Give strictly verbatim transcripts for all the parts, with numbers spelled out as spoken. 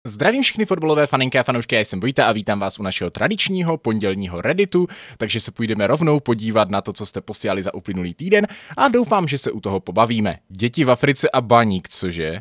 Zdravím všechny fotbalové faninky a fanoušky, já jsem Vojta a vítám vás u našeho tradičního pondělního Redditu, takže se půjdeme rovnou podívat na to, co jste posílali za uplynulý týden a doufám, že se u toho pobavíme. Děti v Africe a baník, cože?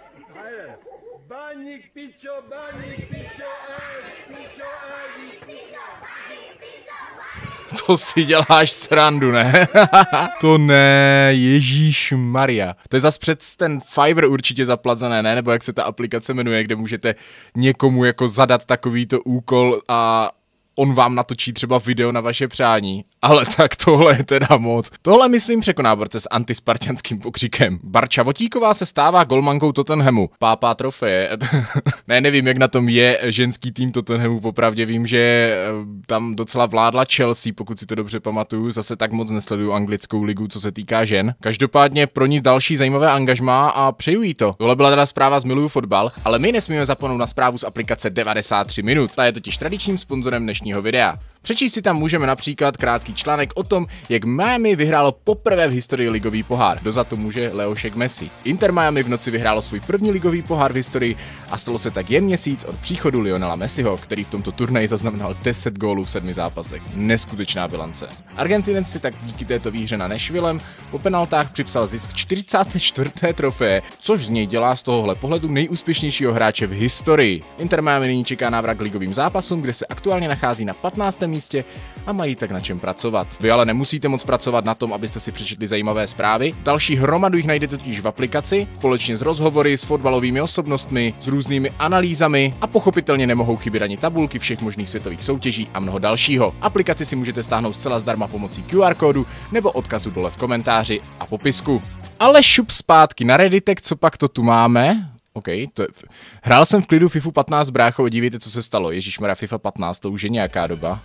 Baník, pičo, baník, pičo, ej, pičo, ej, pičo, baník, pičo, baník. To si děláš srandu, ne? To ne, Ježíš Maria. To je zas před ten Fiverr určitě zaplacené, ne? Nebo jak se ta aplikace jmenuje, kde můžete někomu jako zadat takovýto úkol a on vám natočí třeba video na vaše přání, ale tak tohle je teda moc. Tohle myslím překoná borce s antispartianským pokřikem. Barča Votíková se stává golmankou Tottenhamu. Pápá trofeje. Ne, nevím, jak na tom je ženský tým Tottenhamu, popravdě vím, že tam docela vládla Chelsea, pokud si to dobře pamatuju, zase tak moc nesleduju anglickou ligu, co se týká žen. Každopádně pro ní další zajímavé angažmá a přeju jí to. Tohle byla teda zpráva z Miluju fotbal, ale my nesmíme zapomenout na zprávu z aplikace devadesát tři minut. Ta je totiž tradičním sponzorem dnešního videa. Přečíst si tam můžeme například krátký článek o tom, jak Miami vyhrálo poprvé v historii ligový pohár. Kdo za to může? Leošek Messi. Inter Miami v noci vyhrálo svůj první ligový pohár v historii a stalo se tak jen měsíc od příchodu Lionela Messiho, který v tomto turnaji zaznamenal deset gólů v sedmi zápasech. Neskutečná bilance. Argentinec si tak díky této výhře na Nashvillem po penaltách připsal zisk čtyřicáté čtvrté trofeje, což z něj dělá z tohohle pohledu nejúspěšnějšího hráče v historii. Inter Miami nyní čeká návrat k ligovým zápasům, kde se aktuálně nachází na patnáctém místě a mají tak na čem pracovat. Vy ale nemusíte moc pracovat na tom, abyste si přečetli zajímavé zprávy. Další hromadu jich najdete totiž v aplikaci, společně s rozhovory s fotbalovými osobnostmi, s různými analýzami a pochopitelně nemohou chybět ani tabulky všech možných světových soutěží a mnoho dalšího. Aplikaci si můžete stáhnout zcela zdarma pomocí Q R kódu nebo odkazu dole v komentáři a popisku. Ale šup zpátky na Redditek, co pak to tu máme? OK, to je... Hrál jsem v klidu FIFA patnáct, brácho, a dívejte, co se stalo. Ježišmarja, FIFA patnáct, to už je nějaká doba.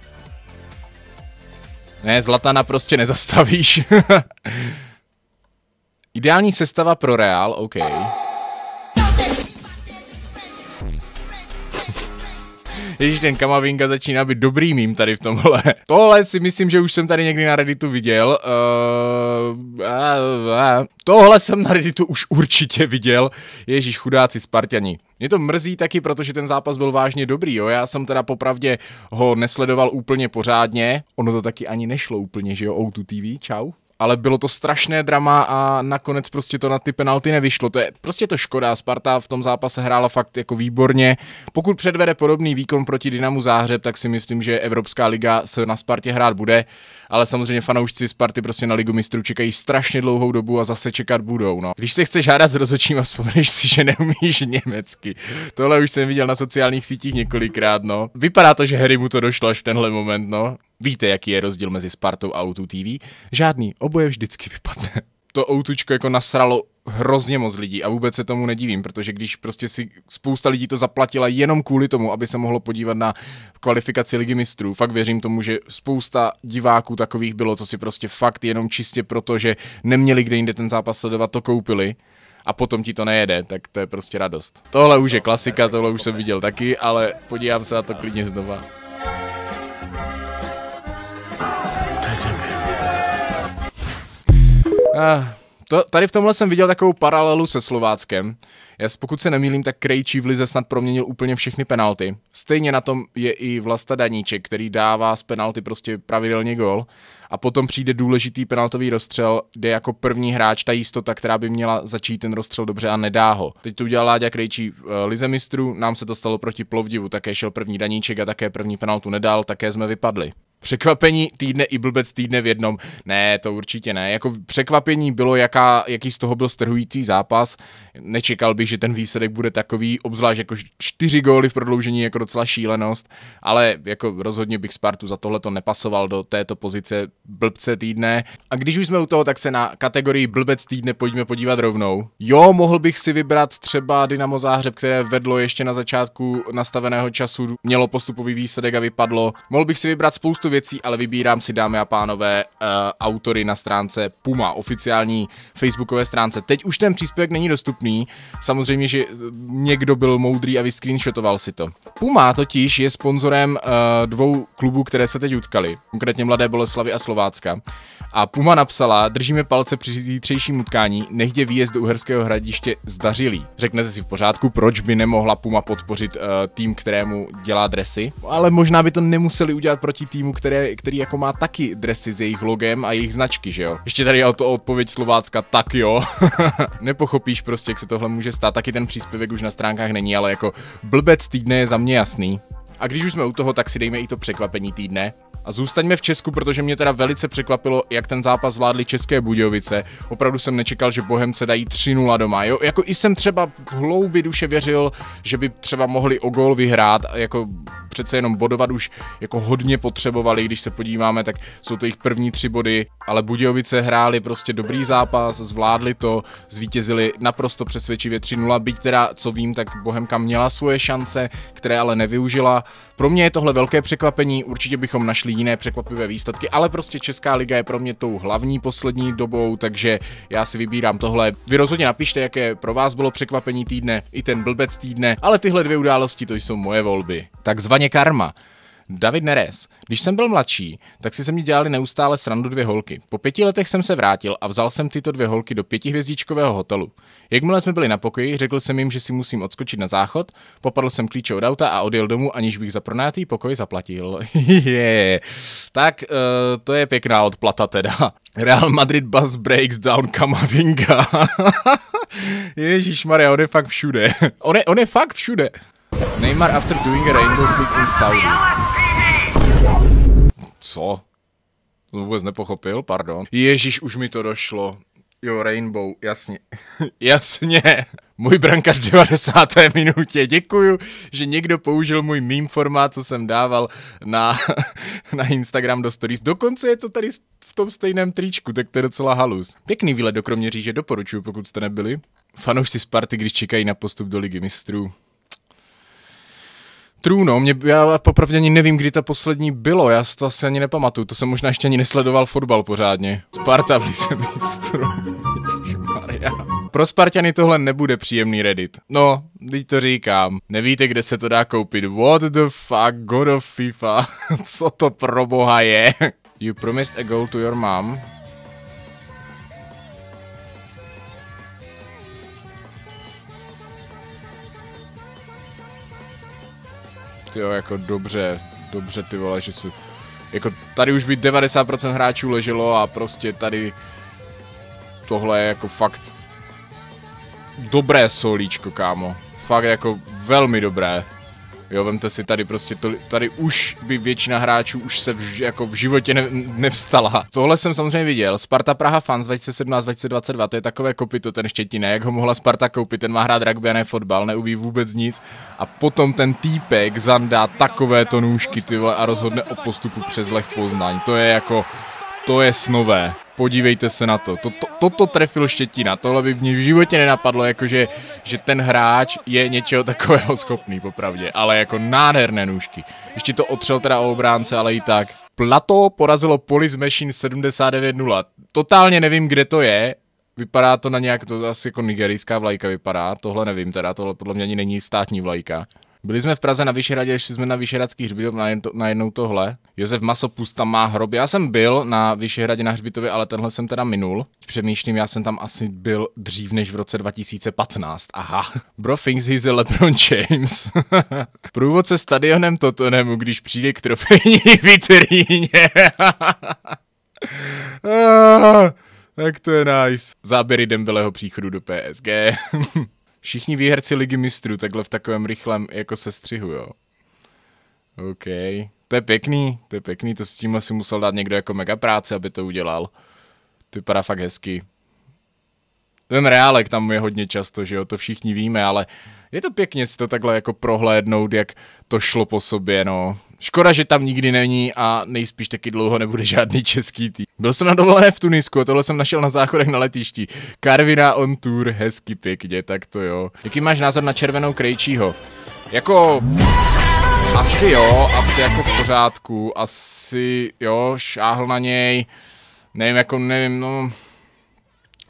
Ne, Zlatana prostě nezastavíš. Ideální sestava pro Real, OK. Ježíš, ten Kamavinga začíná být dobrý mím tady v tomhle. Tohle si myslím, že už jsem tady někdy na Redditu viděl. Uh, uh, uh. Tohle jsem na Redditu už určitě viděl. Ježíš, chudáci Spartani. Mě to mrzí taky, protože ten zápas byl vážně dobrý, jo. Já jsem teda popravdě ho nesledoval úplně pořádně. Ono to taky ani nešlo úplně, že jo, O dva T V, čau. Ale bylo to strašné drama a nakonec prostě to na ty penalty nevyšlo. To je prostě to škoda. Sparta v tom zápase hrála fakt jako výborně. Pokud předvede podobný výkon proti Dynamu Záhřeb, tak si myslím, že Evropská liga se na Spartě hrát bude. Ale samozřejmě fanoušci Sparty prostě na ligu mistrů čekají strašně dlouhou dobu a zase čekat budou. No. Když se chceš hádat s rozhodčím a vzpomeneš si, že neumíš německy. Tohle už jsem viděl na sociálních sítích několikrát, no. Vypadá to, že Harry mu to došlo až v tenhle moment, no. Víte, jaký je rozdíl mezi Spartou a O dva T V? Žádný, oboje vždycky vypadne. To O dva jako nasralo hrozně moc lidí a vůbec se tomu nedivím, protože když prostě si spousta lidí to zaplatila jenom kvůli tomu, aby se mohlo podívat na kvalifikaci ligy mistrů, fakt věřím tomu, že spousta diváků takových bylo, co si prostě fakt jenom čistě proto, že neměli kde jinde ten zápas sledovat, to koupili. A potom ti to nejede, tak to je prostě radost. Tohle už je klasika, tohle už jsem viděl taky, ale podívám se na to klidně znova. Ah, to, tady v tomhle jsem viděl takovou paralelu se Slováckem. Já, pokud se nemýlím, tak Krejčí v lize snad proměnil úplně všechny penalty. Stejně na tom je i Vlasta Daníček, který dává z penalty prostě pravidelně gól. A potom přijde důležitý penaltový rozstřel, kde jako první hráč ta jistota, která by měla začít ten rozstřel dobře a nedá ho. Teď to udělal Láďa Krejčí v lize mistrů, nám se to stalo proti Plovdivu, také šel první Daníček a také první penaltu nedal, také jsme vypadli. Překvapení týdne i blbec týdne v jednom. Ne, to určitě ne. Jako překvapení bylo, jaká, jaký z toho byl strhující zápas. Nečekal bych, že ten výsledek bude takový, obzvlášť jako čtyři góly v prodloužení, jako docela šílenost, ale jako rozhodně bych Spartu za tohle to nepasoval do této pozice blbce týdne. A když už jsme u toho, tak se na kategorii blbec týdne pojďme podívat rovnou. Jo, mohl bych si vybrat třeba Dynamo Záhřeb, které vedlo ještě na začátku nastaveného času, mělo postupový výsledek a vypadlo. Mohl bych si vybrat spoustu věcí, ale vybírám si, dámy a pánové, uh, autory na stránce Puma, oficiální facebookové stránce. Teď už ten příspěvek není dostupný, samozřejmě, že někdo byl moudrý a vyscreenshotoval si to. Puma totiž je sponzorem uh, dvou klubů, které se teď utkali, konkrétně Mladé Boleslavi a Slovácka. A Puma napsala, držíme palce při zítřejším utkání, nechť je výjezd do Uherského Hradiště zdařilý. Řeknete si v pořádku, proč by nemohla Puma podpořit uh, tým, kterému dělá dresy, ale možná by to nemuseli udělat proti týmu, které, který jako má taky dresy s jejich logem a jejich značky, že jo. Ještě tady je to odpověď Slovácka, tak jo. Nepochopíš prostě, jak se tohle může stát, taky ten příspěvek už na stránkách není, ale jako blbec týdne je za mě jasný. A když už jsme u toho, tak si dejme i to překvapení týdne. A zůstaňme v Česku, protože mě teda velice překvapilo, jak ten zápas zvládly České Budějovice. Opravdu jsem nečekal, že Bohemce dají tři nula doma. Jo? Jako i jsem třeba v hloubi duše věřil, že by třeba mohli o gól vyhrát, jako přece jenom bodovat už jako hodně potřebovali, když se podíváme, tak jsou to jejich první tři body, ale Budějovice hráli prostě dobrý zápas, zvládli to, zvítězili naprosto přesvědčivě tři nula, byť teda, co vím, tak Bohemka měla svoje šance, které ale nevyužila. Pro mě je tohle velké překvapení, určitě bychom našli jiné překvapivé výsledky, ale prostě Česká liga je pro mě tou hlavní poslední dobou, takže já si vybírám tohle. Vy rozhodně napište, jaké pro vás bylo překvapení týdne, i ten blbec týdne, ale tyhle dvě události to jsou moje volby. Takzvaně karma. David Neres. Když jsem byl mladší, tak si se mi dělali neustále srandu dvě holky. Po pěti letech jsem se vrátil a vzal jsem tyto dvě holky do pětihvězdičkového hotelu. Jakmile jsme byli na pokoji, řekl jsem jim, že si musím odskočit na záchod, popadl jsem klíče od auta a odjel domů, aniž bych za pronajatý pokoj zaplatil. yeah. Tak uh, to je pěkná odplata teda. Real Madrid bus breaks down Kamavinga. Ježišmarja, on je fakt všude. on, je, on je fakt všude. Neymar after doing a rainbow flip in Saudi. Co? To vůbec nepochopil, pardon. Ježíš, už mi to došlo. Jo, rainbow, jasně. jasně. Můj brankář v devadesáté minutě. Děkuju, že někdo použil můj meme formát, co jsem dával na, na Instagram do stories. Dokonce je to tady v tom stejném tričku, tak to je docela halus. Pěkný výlet do Kroměříže, doporučuji, pokud jste nebyli. Fanoušci Sparty, když čekají na postup do Ligy mistrů. True, no, mě, já popravdě ani nevím, kdy ta poslední bylo, já si to asi ani nepamatuju, to jsem možná ještě ani nesledoval fotbal pořádně. Sparta v Lize mistrů. Ježišmarja. Pro Spartany tohle nebude příjemný Reddit. No, teď to říkám. Nevíte, kde se to dá koupit. What the fuck, God of FIFA. Co to pro boha je? You promised a goal to your mom. Jo, jako dobře, dobře ty vole, že se, jako tady už by devadesát procent hráčů leželo a prostě tady tohle je jako fakt dobré solíčko, kámo, fakt jako velmi dobré. Jo, vemte si tady prostě, to, tady už by většina hráčů už se v, jako v životě ne, nevstala. Tohle jsem samozřejmě viděl, Sparta Praha Fans dva tisíce sedmnáct dva tisíce dvacet dva, to je takové kopyto, ten Štětina, jak ho mohla Sparta koupit, ten má hrát rugby a ne fotbal, neuví vůbec nic. A potom ten týpek zandá takovéto nůžky, ty vole, a rozhodne o postupu přes Lech Poznaň, to je jako, to je snové. Podívejte se na to. Toto, toto trefil Štětina. Tohle by mě v životě nenapadlo, jakože, že ten hráč je něčeho takového schopný, popravdě. Ale jako nádherné nůžky. Ještě to otřel teda o obránce, ale i tak. Plato porazilo Police Machine sedmdesát devět nula. Totálně nevím, kde to je. Vypadá to na nějak, to asi jako nigerijská vlajka vypadá. Tohle nevím teda, tohle podle mě ani není státní vlajka. Byli jsme v Praze na Vyšehradě, ještě jsme na Vyšehradský hřbitov, najednou tohle. Josef Masopust tam má hrob. Já jsem byl na Vyšehradě na hřbitově, ale tenhle jsem teda minul. Přemýšlím, já jsem tam asi byl dřív než v roce dva tisíce patnáct. Aha. Bro thinks he's a LeBron James. Průvodce stadionem Tottenhamu, když přijde k trofejní vitríně. ah, tak to je nice. Záběry Dembeleho příchodu do P S G. Všichni výherci Ligy mistrů, takhle v takovém rychlém jako sestřihu, jo. OK. To je pěkný, to je pěkný, to s tímhle si musel dát někdo jako mega práce, aby to udělal. To vypadá fakt hezky. Ten reálek tam je hodně často, že jo, to všichni víme, ale je to pěkně si to takhle jako prohlédnout, jak to šlo po sobě, no. Škoda, že tam nikdy není a nejspíš taky dlouho nebude žádný český tým. Byl jsem na dovolené v Tunisku a tohle jsem našel na záchodech na letišti. Karvina on tour, hezky pěkně, tak to jo. Jaký máš názor na červenou Krejčího? Jako... Asi jo, asi jako v pořádku, asi jo, šáhl na něj. Nevím, jako nevím, no...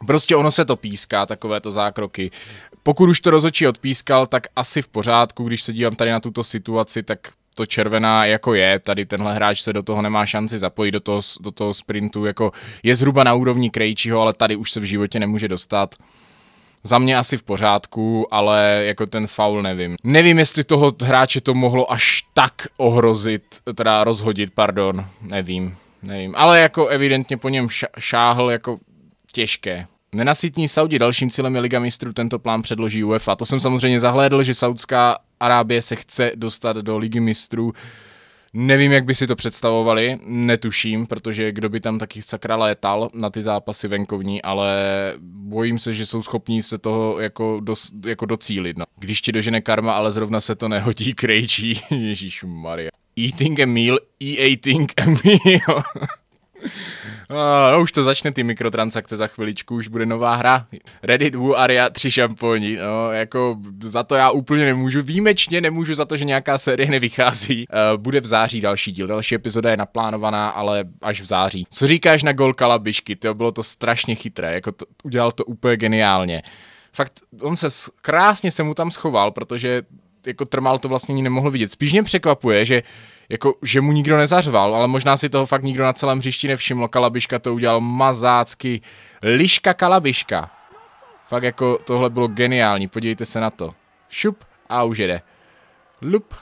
Prostě ono se to píská, takovéto zákroky. Pokud už to rozhodčí odpískal, tak asi v pořádku, když se dívám tady na tuto situaci, tak to červená jako je, tady tenhle hráč se do toho nemá šanci zapojit, do toho, do toho sprintu, jako je zhruba na úrovni Krejčího, ale tady už se v životě nemůže dostat. Za mě asi v pořádku, ale jako ten faul nevím. Nevím, jestli toho hráče to mohlo až tak ohrozit, teda rozhodit, pardon, nevím, nevím. Ale jako evidentně po něm šáhl jako těžké. Nenasytní Saudi, dalším cílem je Liga mistrů, tento plán předloží UEFA. To jsem samozřejmě zahlédl, že Saudská Arábie se chce dostat do Ligy mistrů. Nevím, jak by si to představovali, netuším, protože kdo by tam taky sakra létal na ty zápasy venkovní, ale bojím se, že jsou schopní se toho jako, dos, jako docílit. No. Když ti dožene karma, ale zrovna se to nehodí, Krejčí. Ježišmarja. Eating a meal, e-ating a meal. No, už to začne, ty mikrotransakce za chviličku, už bude nová hra. Reddit, Wu, Aria, tři šamponi, no, jako za to já úplně nemůžu, výjimečně nemůžu za to, že nějaká série nevychází. Uh, bude v září další díl, další epizoda je naplánovaná, ale až v září. Co říkáš na gol Kalabišky, to bylo to strašně chytré, jako to, udělal to úplně geniálně. Fakt, on se, krásně se mu tam schoval, protože jako Trmal to vlastně ani nemohl vidět. Spíš mě překvapuje, že jako, že mu nikdo nezařval, ale možná si toho fakt nikdo na celém hřišti nevšiml. Kalabiška to udělal mazácky. Liška Kalabiška. Fakt jako tohle bylo geniální, podívejte se na to. Šup a už jede. Lup.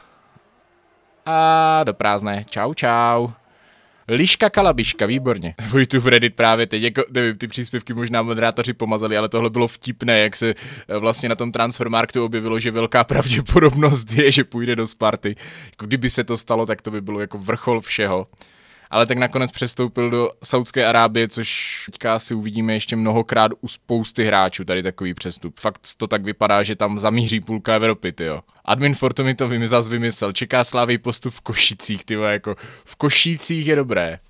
A do prázdné. Čau, čau. Liška Kalabiška, výborně. Vojtu v Reddit právě teď, jako, nevím, ty příspěvky možná moderátoři pomazali, ale tohle bylo vtipné, jak se vlastně na tom Transfermarktu objevilo, že velká pravděpodobnost je, že půjde do Sparty. Jako kdyby se to stalo, tak to by bylo jako vrchol všeho. Ale tak nakonec přestoupil do Saudské Arábie, což teďka asi uvidíme ještě mnohokrát u spousty hráčů, tady takový přestup. Fakt to tak vypadá, že tam zamíří půlka Evropy, tyjo. Admin Fortu mi to vym, zas vymyslel, čeká Slávy postup v Košicích, tyjo, jako v Košicích je dobré.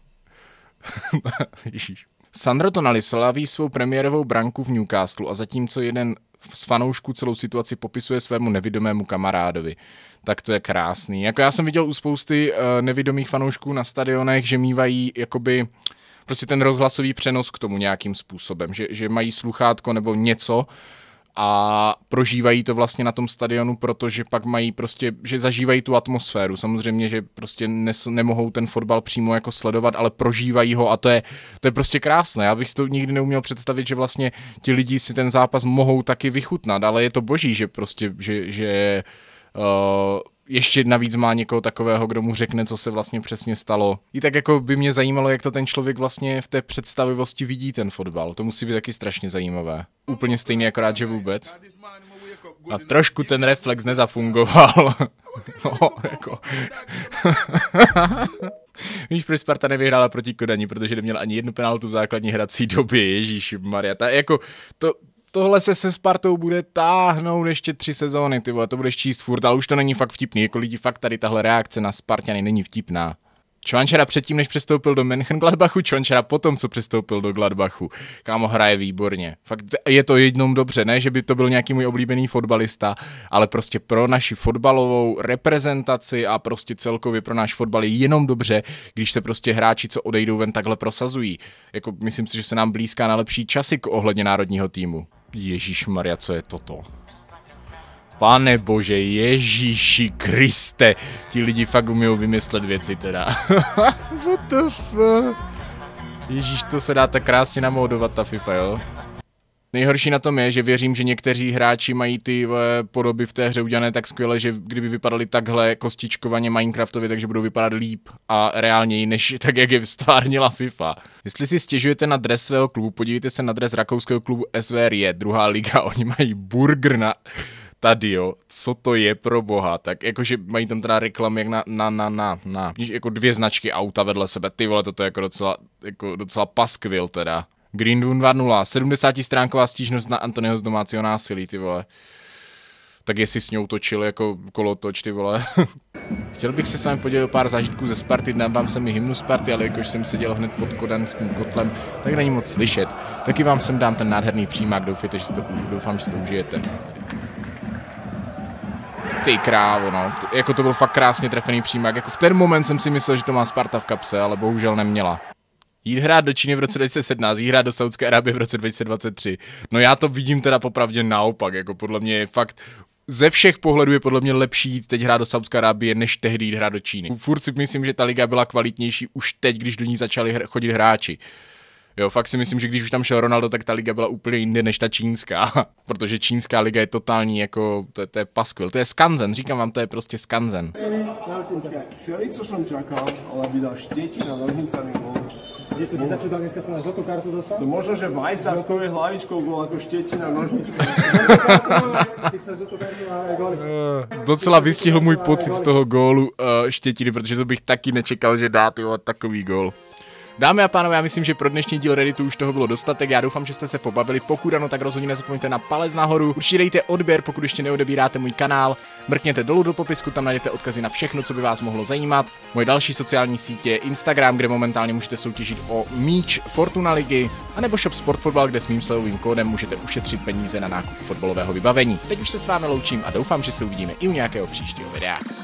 Sandro Tonali slaví svou premiérovou branku v Newcastlu a zatímco jeden z fanoušků celou situaci popisuje svému nevidomému kamarádovi. Tak to je krásný. Jako já jsem viděl u spousty uh, nevidomých fanoušků na stadionech, že mívají jakoby prostě ten rozhlasový přenos k tomu nějakým způsobem, že, že mají sluchátko nebo něco a prožívají to vlastně na tom stadionu, protože pak mají prostě, že zažívají tu atmosféru. Samozřejmě, že prostě nes, nemohou ten fotbal přímo jako sledovat, ale prožívají ho a to je, to je prostě krásné. Já bych si to nikdy neuměl představit, že vlastně ti lidi si ten zápas mohou taky vychutnat, ale je to boží, že prostě, že, že uh, ještě navíc má někoho takového, kdo mu řekne, co se vlastně přesně stalo. I tak jako by mě zajímalo, jak to ten člověk vlastně v té představivosti vidí ten fotbal. To musí být taky strašně zajímavé. Úplně stejný akorát, že vůbec. A trošku ten reflex nezafungoval. No, jako. Víš, proč Sparta nevyhrála proti Kodani, protože neměla ani jednu penaltu v základní hrací době, ježíšmarja. Ta jako to... Tohle se se Spartou bude táhnout ještě tři sezóny, ty vole, to budeš číst furt, ale už to není fakt vtipný, jako lidi fakt tady tahle reakce na Spartany není vtipná. Čvančara předtím, než přestoupil do Mönchengladbachu, Čvančara potom, co přestoupil do Gladbachu. Kámo, hraje výborně. Fakt je to jednou dobře, ne, že by to byl nějaký můj oblíbený fotbalista, ale prostě pro naši fotbalovou reprezentaci a prostě celkově pro náš fotbal je jenom dobře, když se prostě hráči, co odejdou ven, takhle prosazují. Jako myslím si, že se nám blízká na lepší časy k ohledně národního týmu. Ježíšmarja, co je toto? Pane bože, Ježíši Kriste, ti lidi fakt umíjou vymyslet věci teda. What the fuck? Ježíš, to se dá tak krásně namódovat ta FIFA, jo? Nejhorší na tom je, že věřím, že někteří hráči mají ty podoby v té hře udělané tak skvěle, že kdyby vypadali takhle kostičkovaně Minecraftově, takže budou vypadat líp a reálněji, než tak, jak je stvárnila FIFA. Jestli si stěžujete na dres svého klubu, podívejte se na dres rakouského klubu S V R je, druhá liga, oni mají burger na... Tady jo, co to je pro boha, tak jakože mají tam teda reklamy jak na, na, na, na, na, jako dvě značky auta vedle sebe, ty vole, toto je jako docela, jako docela paskvil teda. Green Dune dva nula, sedmdesátistránková stížnost na Antonyho z domácího násilí, ty vole. Tak jestli s ňou točil jako kolotoč, ty vole. Chtěl bych se s vámi podělit o pár zážitků ze Sparty, dám vám sem i hymnu Sparty, ale jakož jsem seděl hned pod kodanským kotlem, tak není moc slyšet. Taky vám sem dám ten nádherný přímák, doufejte, že to, doufám, že to užijete. Ty krávo, no, jako to byl fakt krásně trefený přímák, jako v ten moment jsem si myslel, že to má Sparta v kapse, ale bohužel neměla. Jít hrát do Číny v roce dva tisíce sedmnáct, jít hrát do Saúdské Arábie v roce dva tisíce dvacet tři. No já to vidím teda popravdě naopak, jako podle mě je fakt... Ze všech pohledů je podle mě lepší jít teď hrát do Saúdské Arábie, než tehdy jít hrát do Číny. Furt si myslím, že ta liga byla kvalitnější už teď, když do ní začali hr- chodit hráči. Jo, fakt si myslím, že když už tam šel Ronaldo, tak ta liga byla úplně jinde než ta čínská. Protože čínská liga je totální jako, to, to je paskvil, to je skanzen, říkám vám, to je prostě skanzen. Všeli, co som čakal, ale vydal štietina nožnicami gól. Vieš, to si začudal, dneska som na žltú kartu dostal? No možno, že Vajs dá s tou hlavičkou gól ako štietina nožnička. Ty chceš žltú kartu a góly. Docela vystihl můj pocit z toho gólu uh, Štětiny, protože to bych taky nečekal, že dá tyho takový gól. Dámy a pánové, já myslím, že pro dnešní díl Redditu už toho bylo dostatek. Já doufám, že jste se pobavili. Pokud ano, tak rozhodně nezapomeňte na palec nahoru. Určitě dejte odběr, pokud ještě neodebíráte můj kanál. Mrkněte dolů do popisku, tam najdete odkazy na všechno, co by vás mohlo zajímat. Moje další sociální sítě je Instagram, kde momentálně můžete soutěžit o míč Fortuna ligy, anebo shop Sportfotbal, kde s mým slevovým kódem můžete ušetřit peníze na nákup fotbalového vybavení. Teď už se s vámi loučím a doufám, že se uvidíme i u nějakého příštího videa.